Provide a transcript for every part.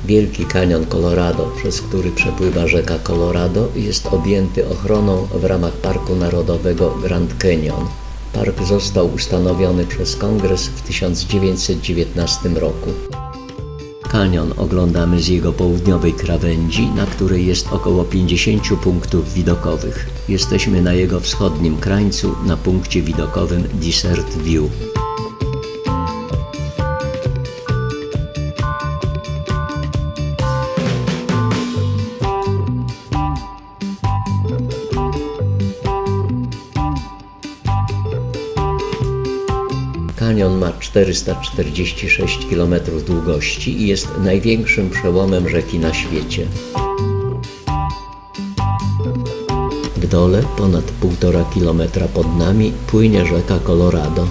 Wielki Kanion Colorado, przez który przepływa rzeka Colorado, jest objęty ochroną w ramach Parku Narodowego Grand Canyon. Park został ustanowiony przez Kongres w 1919 roku. Kanion oglądamy z jego południowej krawędzi, na której jest około 50 punktów widokowych. Jesteśmy na jego wschodnim krańcu, na punkcie widokowym Desert View. Kanion ma 446 km długości i jest największym przełomem rzeki na świecie. W dole, ponad 1,5 km pod nami, płynie rzeka Colorado.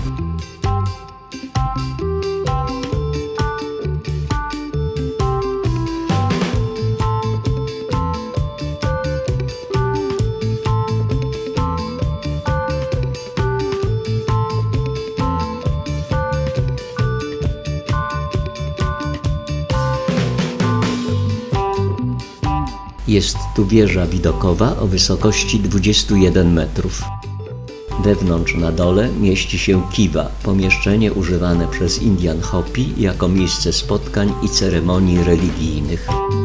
Jest tu wieża widokowa o wysokości 21 metrów. Wewnątrz na dole mieści się kiwa, pomieszczenie używane przez Indian Hopi jako miejsce spotkań i ceremonii religijnych.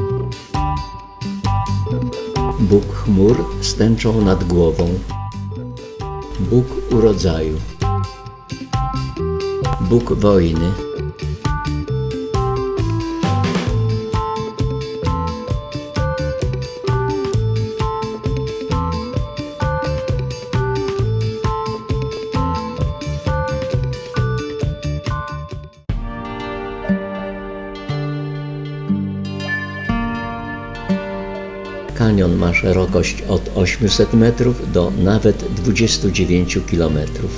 Bóg chmur z tęczą nad głową. Bóg urodzaju. Bóg wojny. Kanion ma szerokość od 800 metrów do nawet 29 kilometrów.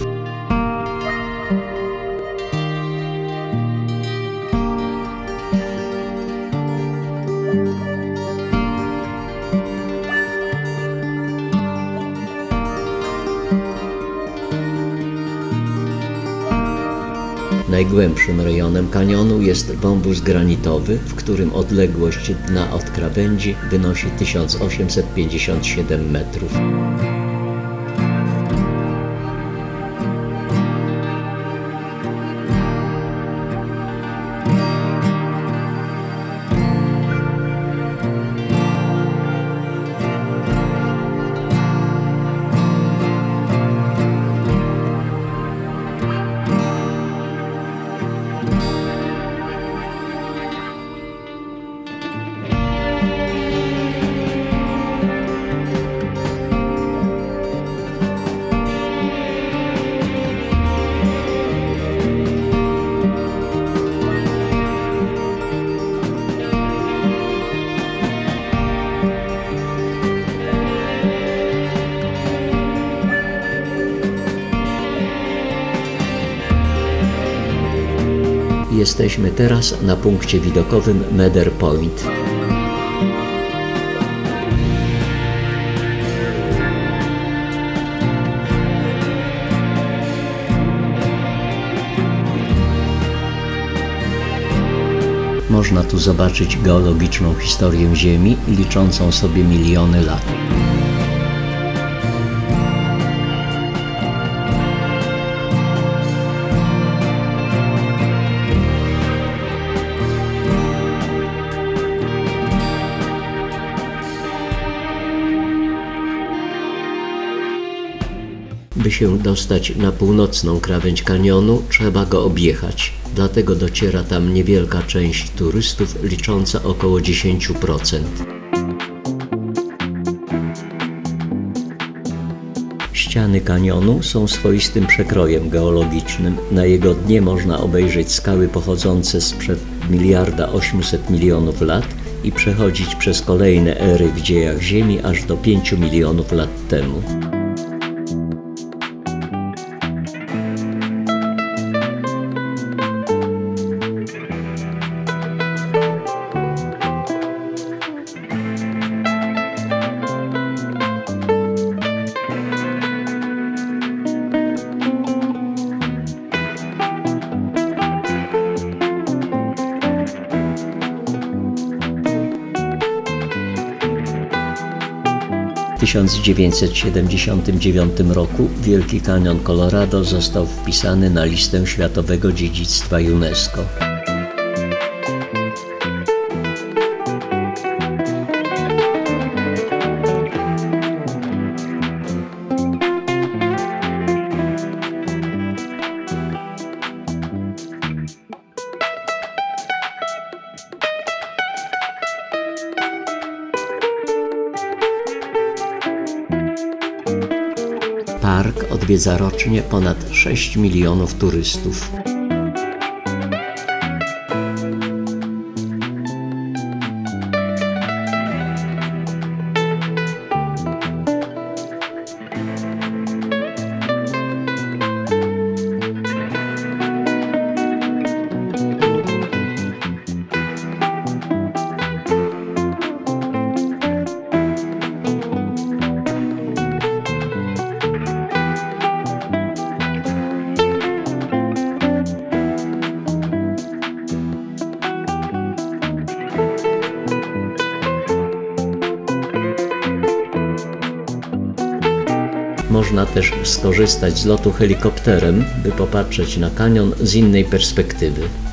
Najgłębszym rejonem kanionu jest wąwóz granitowy, w którym odległość dna od krawędzi wynosi 1857 metrów. Jesteśmy teraz na punkcie widokowym Medder Point. Można tu zobaczyć geologiczną historię Ziemi, liczącą sobie miliony lat. By się dostać na północną krawędź kanionu, trzeba go objechać. Dlatego dociera tam niewielka część turystów, licząca około 10%. Ściany kanionu są swoistym przekrojem geologicznym. Na jego dnie można obejrzeć skały pochodzące sprzed 1,8 miliarda lat i przechodzić przez kolejne ery w dziejach Ziemi aż do 5 milionów lat temu. 1979 roku Wielki Kanion Colorado został wpisany na listę Światowego Dziedzictwa UNESCO. Park odwiedza rocznie ponad 6 milionów turystów. Można też skorzystać z lotu helikopterem, by popatrzeć na kanion z innej perspektywy.